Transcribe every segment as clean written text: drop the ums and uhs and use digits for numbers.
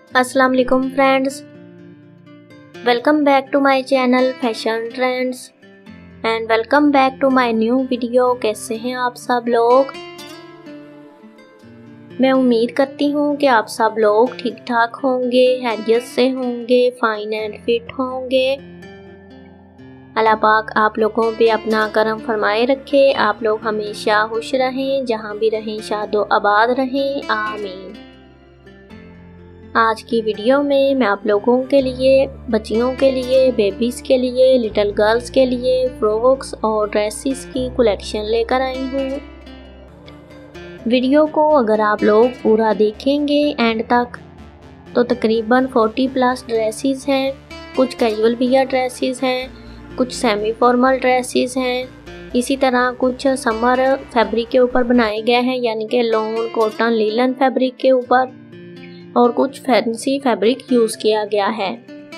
अस्सलाम वालेकुम friends, welcome back to my channel fashion trends and welcome back to my new video. कैसे हैं आप सब लोग? मैं उम्मीद करती हूँ कि आप सब लोग ठीक ठाक होंगे, हैरियत से होंगे, फाइन एंड फिट होंगे। अल्लाह पाक आप लोगों पे अपना करम फरमाए रखे, आप लोग हमेशा खुश रहें, जहाँ भी रहें शादो आबाद रहें, आमीन। आज की वीडियो में मैं आप लोगों के लिए, बच्चियों के लिए, बेबीज़ के लिए, लिटिल गर्ल्स के लिए फ्रॉक्स और ड्रेसेस की कलेक्शन लेकर आई हूँ। वीडियो को अगर आप लोग पूरा देखेंगे एंड तक तो तकरीबन 40+ ड्रेसेस हैं, कुछ कैजुअल वियर ड्रेसेस हैं, कुछ सेमी फॉर्मल ड्रेसेस हैं, इसी तरह कुछ समर फैब्रिक के ऊपर बनाए गए हैं, यानी कि लॉन, कॉटन, लिलन फैब्रिक के ऊपर, और कुछ फैंसी फैब्रिक यूज़ किया गया है।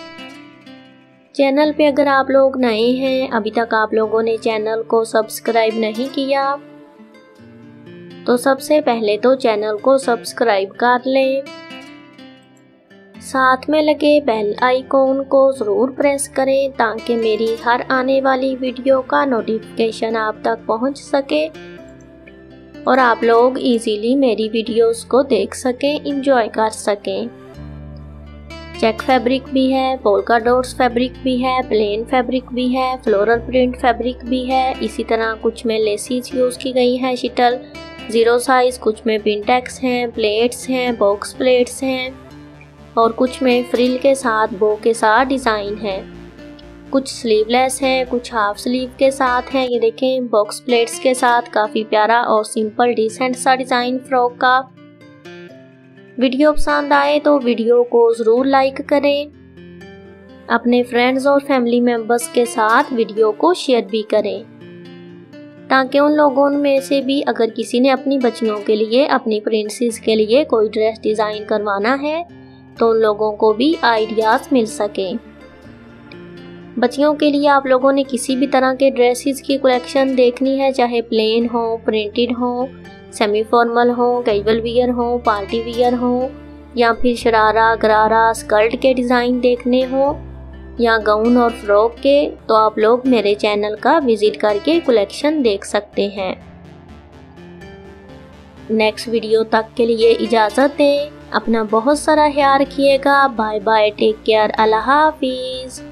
चैनल पे अगर आप लोग नए हैं, अभी तक आप लोगों ने चैनल को सब्सक्राइब नहीं किया, तो सबसे पहले तो चैनल को सब्सक्राइब कर लें। साथ में लगे बेल आइकॉन को ज़रूर प्रेस करें ताकि मेरी हर आने वाली वीडियो का नोटिफिकेशन आप तक पहुंच सके और आप लोग इजीली मेरी वीडियोस को देख सकें, एंजॉय कर सकें। चेक फैब्रिक भी है, पोल्का डॉट्स फैब्रिक भी है, प्लेन फैब्रिक भी है, फ्लोरल प्रिंट फैब्रिक भी है। इसी तरह कुछ में लेसिस यूज़ की गई हैं, शिटल 0 साइज़, कुछ में पिनटेक्स हैं, प्लेट्स हैं, बॉक्स प्लेट्स हैं और कुछ में फ्रिल के साथ, बो के साथ डिज़ाइन है। कुछ स्लीवलेस है, कुछ हाफ स्लीव के साथ है। ये देखें बॉक्स प्लेट्स के साथ काफ़ी प्यारा और सिंपल डिसेंट सा डिज़ाइन फ्रॉक का। वीडियो पसंद आए तो वीडियो को ज़रूर लाइक करें, अपने फ्रेंड्स और फैमिली मेम्बर्स के साथ वीडियो को शेयर भी करें ताकि उन लोगों में से भी अगर किसी ने अपनी बच्चियों के लिए, अपनी प्रिंसेस के लिए कोई ड्रेस डिज़ाइन करवाना है तो उन लोगों को भी आइडियाज़ मिल सकें। बच्चियों के लिए आप लोगों ने किसी भी तरह के ड्रेसेस की कलेक्शन देखनी है, चाहे प्लेन हो, प्रिंटेड हो, सेमी फॉर्मल हो, कैजुअल वियर हो, पार्टी वियर हो, या फिर शरारा, गरारा, स्कर्ट के डिज़ाइन देखने हो या गाउन और फ्रॉक के, तो आप लोग मेरे चैनल का विज़िट करके कलेक्शन देख सकते हैं। नेक्स्ट वीडियो तक के लिए इजाज़त दें। अपना बहुत सारा ख्याल रखिएगा। बाय बाय, टेक केयर, अल्लाह हाफिज़।